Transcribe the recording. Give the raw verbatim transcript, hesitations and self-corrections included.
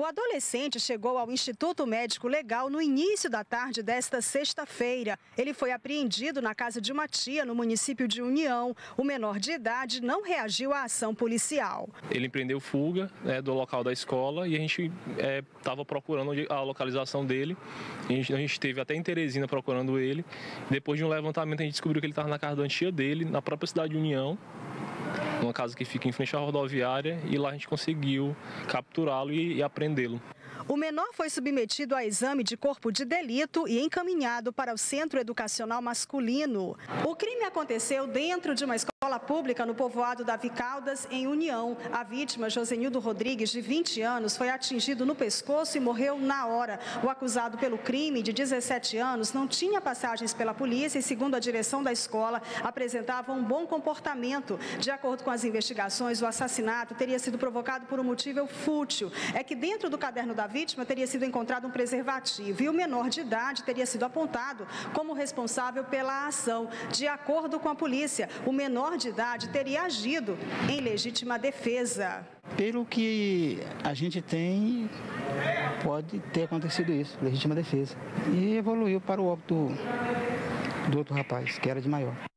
O adolescente chegou ao Instituto Médico Legal no início da tarde desta sexta-feira. Ele foi apreendido na casa de uma tia no município de União. O menor de idade não reagiu à ação policial. Ele empreendeu fuga, né, do local da escola e a gente estava é, procurando a localização dele. A gente, a gente esteve até em Teresina procurando ele. Depois de um levantamento a gente descobriu que ele estava na casa da tia dele, na própria cidade de União. Uma casa que fica em frente à rodoviária, e lá a gente conseguiu capturá-lo e, e apreendê-lo. O menor foi submetido a exame de corpo de delito e encaminhado para o Centro Educacional Masculino. O crime aconteceu dentro de uma escola pública no povoado Davi Caldas, em União. A vítima, Josenildo Rodrigues, de vinte anos, foi atingido no pescoço e morreu na hora. O acusado pelo crime, de dezessete anos, não tinha passagens pela polícia e, segundo a direção da escola, apresentava um bom comportamento. De acordo com as investigações, o assassinato teria sido provocado por um motivo fútil. É que dentro do caderno da vítima teria sido encontrado um preservativo e o menor de idade teria sido apontado como responsável pela ação. De acordo com a polícia, o menor de idade teria agido em legítima defesa. Pelo que a gente tem, pode ter acontecido isso, legítima defesa. E evoluiu para o óbito do, do outro rapaz, que era de maior.